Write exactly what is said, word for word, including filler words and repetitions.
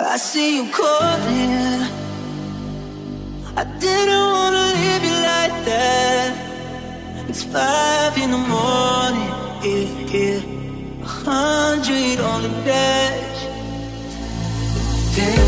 I see you calling. I didn't wanna leave you like that. It's five in the morning, yeah, yeah. A hundred on the dash. Damn.